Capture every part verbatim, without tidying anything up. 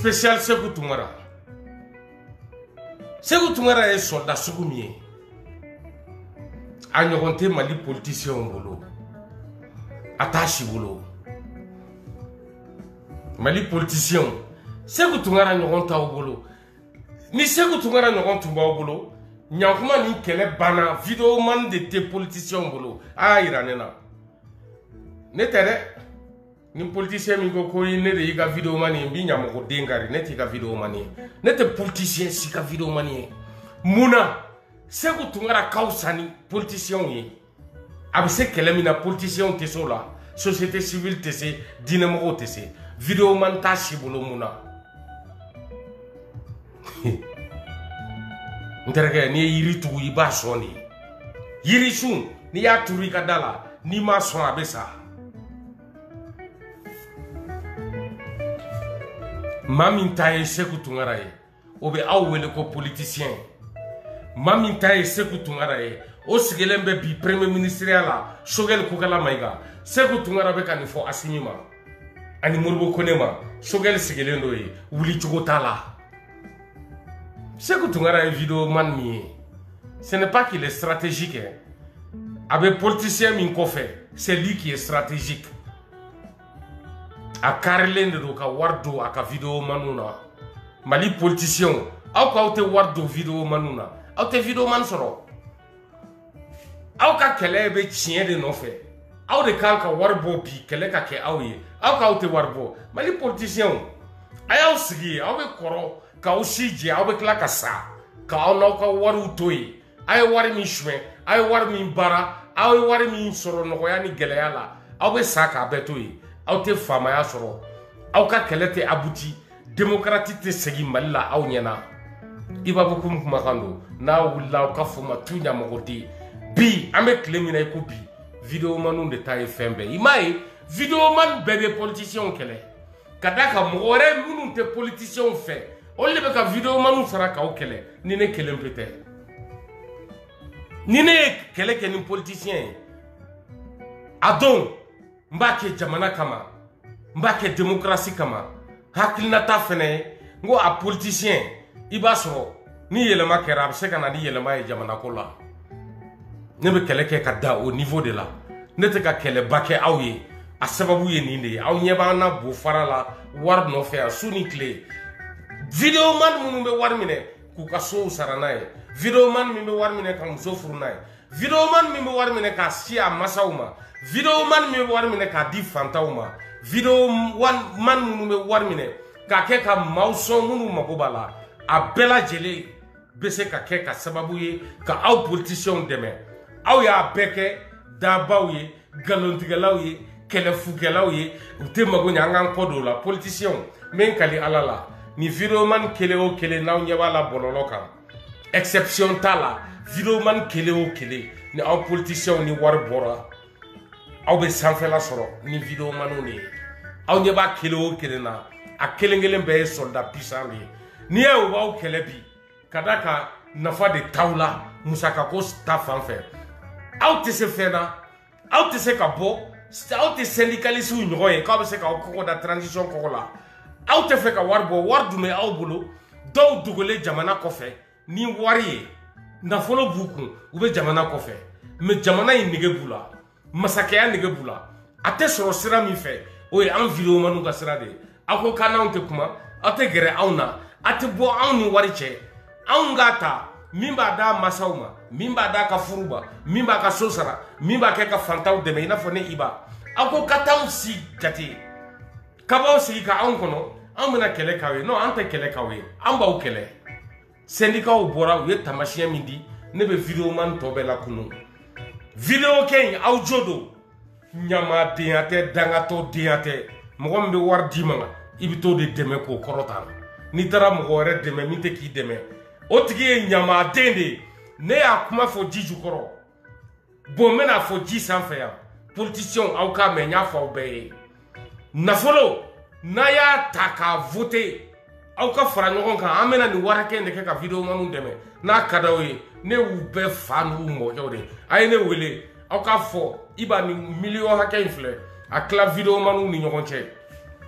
spécial Sékou Toungara. Sékou Toungara est soldat Sougoumie. A ɲɔgɔn Mali politicien bolo. Attaché bolo. Mali politicien. Sékou Toungara ɲɔgɔn ta bolo. Ni Sékou Toungara ɲɔgɔn tun b'aw bolo, Nyankuma ni kɛlɛ banna vidéo man de te politicien bolo. A yira ne na. Ne tɛ dɛ. Ni politicien min ko ko ne de y'i ka vidéo man ye, n bi ɲamɔgɔ den kari, ne t'i ka vidéo man ye. Ne tɛ politicien si ka vidéo man ye. Munna Sékou Toungara ka fisa ni politicien ye. A bɛ se kɛlɛ min na politicien tɛ se o la, société civile tɛ se, diinɛmɔgɔw tɛ se. Vidéo man t'a si bolo munna. N terikɛ n'i ye yiri tugu i b'a sɔn de. Yiri sun n'i y'a turu i ka da la, n'i m'a sɔn a bɛ sa. Maa min ta ye Sékou Toungara ye, o bɛ aw wele ko politicien. Maa min ta ye Sékou Toungara ye, o sigilen bɛ bi premier ministère la, Choguel Kokala Maïga. Sékou Toungara bɛ ka nin fɔ Assimi ma, ani Modibo Kone ma. Choguel sigilen do ye, wuli cogo t'a la. Sékou Toungara est vidéo man min ye. Ce n'est pas qu'il est stratégique. Avec politicien min kofé, c'est lui qui est stratégique. A karilen de do ka wardo aka vidéo manuna. Mali politicien, aw ka te wardo vidéo manuna. Aw te vidéo man soro. Aw ka kele be tien de no fe. Aw de kan ka warbo bi kele ka ke aw ye. Aw ka te warbo. Mali politicien, ayaw sigi, aw be koro ka aw sije, aw be kla ka sa. Ka aw na ka waru toyi. Ay wari min chwen, ay wari min bara, ay wari min soro nogoya ni geleya la. Aw be sa ka betoyi. Aw te famaya soro. Aw ka kele te abuti. Démocratie te segi Mali la aw ɲɛna. Iba bukum kumakando. Na wula aw ka foma tu ɲamɔgɔ bi an bɛ tile min na i ko bi vidéo manu de ta ye fɛn bɛɛ. I m'a ye vidéo man bɛɛ bɛ politicien kɛlɛ. Ka da ka mɔgɔ wɛrɛ minnu tɛ politicien fɛ. Olu de bɛ ka vidéo manu sara k'aw kɛlɛ. Ni ne kelen pe tɛ. Ni ne ye kɛlɛ kɛ ni politicien ye. A don n b'a kɛ jamana kama. N b'a kɛ démocratie kama. Hakilinata fɛnɛ n ko a politicien i b'a sɔrɔ ni yɛlɛma kɛra a bɛ se ka na ni yɛlɛma ye jamana ko la. Ne bɛ kɛlɛ kɛ ka da o niveau de la. Ne tɛ ka kɛlɛba kɛ aw ye. A sababu ye nin de ye. Aw ɲɛ b'an na bo fara la wari nɔfɛ yan su ni tile. Vidéo man minnu bɛ wari minɛ k'u ka sow sara n'a ye. Vidéo man min bɛ wari minɛ ka muso furu n'a ye. Vidéo man min bɛ wari minɛ k'a si a masaw ma. Vidéo man min bɛ wari minɛ k'a di fantanw ma. Vidéo man minnu bɛ wari minɛ k'a kɛ ka maaw sɔn minnu mago b'a la. A bɛɛ lajɛlen bɛ se ka kɛ ka sababu ye ka aw politiciens dɛmɛ. Aw y'a bɛɛ kɛ dabaw ye, galontigɛlaw ye, kɛlɛfukɛlaw ye. U tɛ mago ɲɛ an k'an kɔ don o la. Politiciens min kali Ala la. Ni vidéo man kelen o kelen n'aw ɲɛ b'a la bɔlɔlɔ kan. Exception t'a la. Vidéo man kelen o kelen ni aw politiciens ni wari bɔra. Aw bɛ sanfɛla sɔrɔ ni vidéo manu de ye. Aw ɲɛ b'a kelen o kelen na. A kelen kelen bɛɛ ye soldat puissant de ye. N'i y'a ye u b'aw kɛlɛ bi ka da ka nafa de t'aw la musakako ta fan fɛ. Aw tɛ se fɛn na. Aw tɛ se ka bɔ. Aw tɛ syndicaliste ɲɔgɔn ye k'aw bɛ se k'aw kɔgɔ da transition kɔgɔ la. Aw tɛ fɛ ka wari bɔ. Wari dun bɛ aw bolo. Dɔw dogolen jamana kɔfɛ ni wari ye. Nafolo b'u kun u bɛ jamana kɔfɛ. Mais jamana in nege b'u la. Masakɛya nege b'u la. A tɛ sɔrɔ sira min fɛ o ye an vidéo manu ka sira de ye. Aw ko k'an n'anw tɛ kuma. Aw tɛ gɛrɛ anw na. A tɛ bɔ anw ni wari cɛ. Anw k'a ta min b'a d'a masaw ma, min b'a d'a ka furu ma, min b'a ka so sara, min b'a kɛ ka fantanw dɛmɛ i n'a fɔ ne Iba. Aw ko ka t'anw si jate. Ka b'aw sigi ka anw kɔnɔ anw bɛna kɛlɛ k'aw ye. Non an tɛ kɛlɛ k'aw ye. An b'aw kɛlɛ. Syndicat bɔra u ye taamasiyɛn min di ne bɛ vidéo man tɔ bɛɛ la kunun. Vidéo kɛ in aw jo don. Ɲamadenya tɛ dangatɔdenya tɛ. Mɔgɔ min bɛ wari d'i ma i bɛ t'o de dɛmɛ k'o kɔrɔta. N'i taara mɔgɔ wɛrɛ dɛmɛ min tɛ k'i dɛmɛ o tigi ye ɲamaden de ye. Ne y'a kuma fɔ ji jukɔrɔ. Bon n bɛna fɔ ji sanfɛ yan. Politiciens aw k'a mɛn n y'a fɔ aw bɛɛ ye. Nafolo n'a y'a ta k'a voter aw ka fara ɲɔgɔn kan an bɛna nin wari hakɛ in de kɛ ka vidéo manu dɛmɛ. N'a ka d'aw ye ne y'u bɛɛ fa n'u mɔkɛw de. A ye ne wele aw k'a fɔ Iba ni miliyɔn hakɛ in filɛ a tila vidéo manu ni ɲɔgɔn cɛ.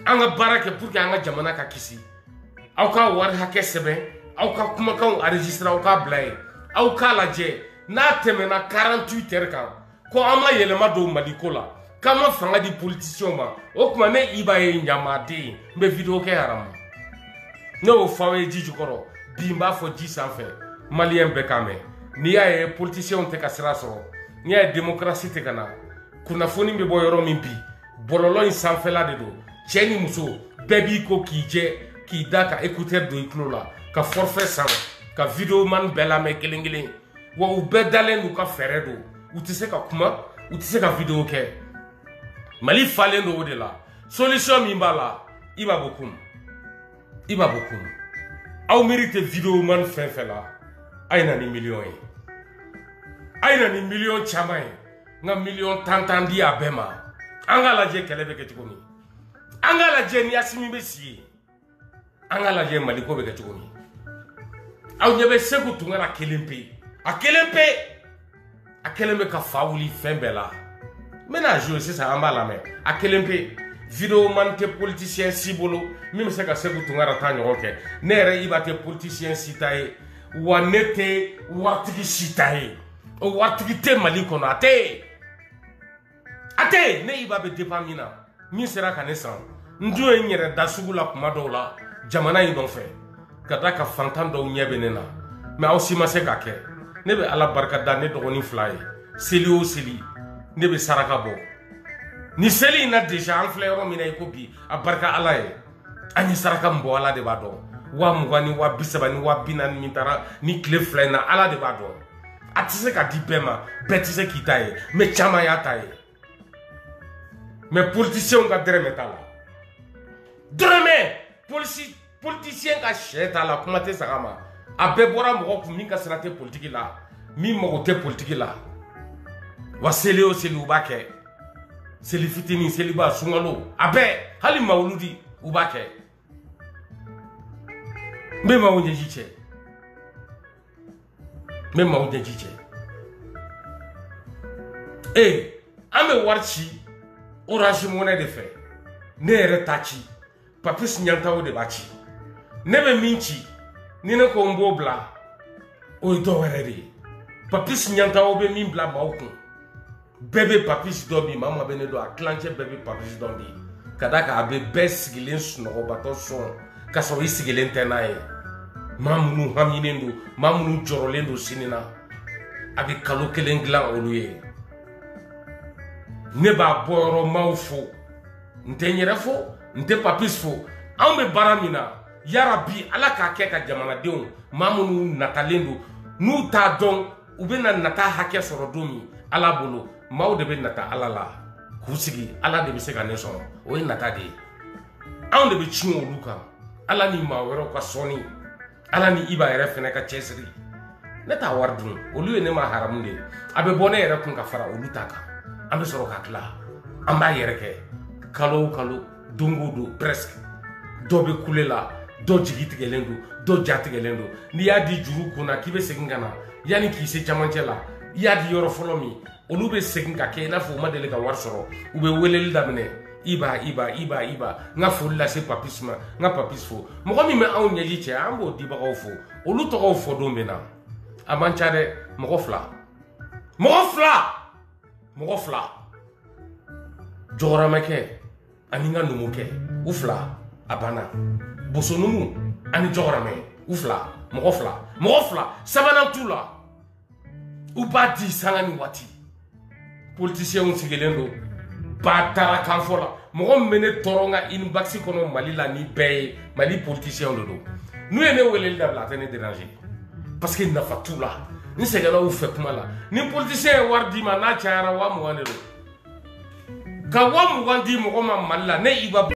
an ka baara kɛ pour que an ka jamana ka kisi aw ka wari hakɛ sɛbɛn aw ka kumakanw enregistré aw ka bila yen aw k'a lajɛ n'a tɛmɛna quarante-huit heures kan ko an ma yɛlɛma don Mali ko la k'an ma fanga di politiciens ma o tuma ne Iba ye ɲamaden n bɛ vidéo kɛ haramu ne y'o fɔ aw ye ji jukɔrɔ bi n b'a fɔ ji sanfɛ maliyɛn bɛɛ k'a mɛn n'i y'a ye politiciens tɛ ka sira sɔrɔ n'i y'a ye démocratie tɛ ka na kunnafoni bɛ bɔ yɔrɔ min bi bɔlɔlɔ in sanfɛla de don cɛ ni muso bɛɛ b'i ko k'i jɛ k'i da ka écouteur don i tulo la ka forfait san ka vidéo man bɛɛ lamɛn kelen kelen wa u bɛɛ dalen n'u ka fɛɛrɛ don u tɛ se ka kuma u tɛ se ka vidéo kɛ Mali falen don o de la solution min b'a la Iba Bokoum Iba Bokoum aw miiri tɛ vidéo man fɛn fɛn la a ye na ni miliyɔn ye a ye na ni miliyɔn caman ye n ka miliyɔn tan tan di a bɛɛ ma an k'a lajɛ kɛlɛ bɛ kɛ cogo min an k'a lajɛ ni Asimi bɛ sigi an k'a lajɛ Mali ko bɛ kɛ cogo min aw ɲɛ bɛ Seku Tunkara kelen pe a kelen pe a kelen bɛ ka fa wuli fɛn bɛɛ la n bɛna jouer sisan an b'a lamɛn a kelen pe vidéo man tɛ politicien si bolo min bɛ se ka Seku Tunkara ta ɲɔgɔn kɛ ne yɛrɛ Iba tɛ politicien si ta ye wa ne tɛ waritigi si ta ye o waritigi tɛ Mali kɔnɔ a tɛ a tɛ ne Iba bɛ dépend min na min sera ka ne san n dun ye n yɛrɛ da sugu la kuma dɔw la jamana in nɔfɛ ka da ka fantan dɔw ɲɛ bɛ ne na mais aw si ma se k'a kɛ ne bɛ Ala barika da ne dɔgɔnin fila ye seli o seli ne bɛ saraka bɔ ni seli in na déjà an filɛ yɔrɔ min na i ko bi a barika Ala ye an ye saraka min bɔ Ala de b'a dɔn wa mugan ni wa bi saba ni wa bi naani min taara ni tile fila in na Ala de b'a dɔn a tɛ se ka di bɛɛ ma bɛɛ tɛ se k'i ta ye mais caman y'a ta ye mais politiciens ka dɛrɛmɛ t'a la dɔrɔmɛ polisi politicien ka sɛ t'a la kuma tɛ saga ma a bɛɛ bɔra mɔgɔ kun min ka sira tɛ politique la min mago tɛ politique la wa seli o seli u b'a kɛ seli fitinin seliba sunkalo a bɛɛ hali mawuludi u b'a kɛ n bɛ maaw ɲɛji cɛ n bɛ maaw ɲɛji cɛ ee an bɛ wari ci Orange Money de fɛ ne yɛrɛ t'a ci Papis Ɲantaw de b'a ci ne bɛ min ci ni ne ko n b'o bila o ye dɔ wɛrɛ de ye Papis Ɲantaw bɛ min bila maaw kun bɛɛ bɛ Papis dɔn bi maa maa bɛ ne dɔn a tilancɛ bɛɛ bɛ Papis dɔn bi ka d'a kan a bɛ bɛɛ sigilen sunɔgɔbatɔ sɔn ka sɔrɔ i sigilen tɛ n'a ye maa minnu haminen don maa minnu jɔrɔlen don sini na a bɛ kalo kelen dilan olu ye ne b'a bɔ yɔrɔ maaw fo n tɛ n yɛrɛ fo n tɛ Papis fo anw bɛ baara min na yarabi Ala k'a kɛ ka jamanadenw maa minnu natalen don n'u t'a dɔn u bɛ na nata hakɛ sɔrɔ don min Ala bolo maaw de bɛ nata Ala la k'u sigi Ala de bɛ se ka ne sɔrɔ o ye nata de ye anw de bɛ tiɲɛ olu kan Ala ni maa wɛrɛw ka sɔnni Ala ni Iba yɛrɛ fɛnɛ ka cɛsiri ne t'a wari dun olu ye ne ma haramu de ye a bɛ bɔ ne yɛrɛ kun ka fara olu ta kan an bɛ sɔrɔ ka tila an b'a yɛrɛ kɛ kalo o kalo don o don presque dɔ bɛ kule la dɔ jigi tigɛlen don dɔ ja tigɛlen don n'i y'a di juru kunna k'i bɛ segin ka na yanni k'i se camancɛ la i y'a di yɔrɔ fɔlɔ min olu bɛ segin ka kɛ i n'a fɔ u ma deli ka wari sɔrɔ u bɛ weleli daminɛ Iba Iba Iba Iba n ka foli lase Papis ma n ka Papis fo mɔgɔ min bɛ anw ɲɛji cɛ an b'o dibagaw fo olu tɔgɔw fɔ don bɛ na a man ca dɛ mɔgɔ fila mɔgɔ fila mɔgɔ fila jɔgɔramakɛ ani n ka numukɛ u fila a banna bosonumu ani jɔgɔramɛ u fila mɔgɔ fila mɔgɔ fila sabanan t'u la u b'a di sanga ni waati politiciens sigilen don ba taara kan fɔ la mɔgɔ min bɛ ne tɔɔrɔ n ka inbox kɔnɔ Mali la ni bɛɛ ye Mali politiciens de don n'u ye ne weleli dabila a tɛ ne déranger parce que nafa t'u la n sɛgɛnna u fɛ kuma la ni politicien ye wari d'i ma n'a cayara wa mugan de don ka wa mugan di mɔgɔ ma Mali la ne Iba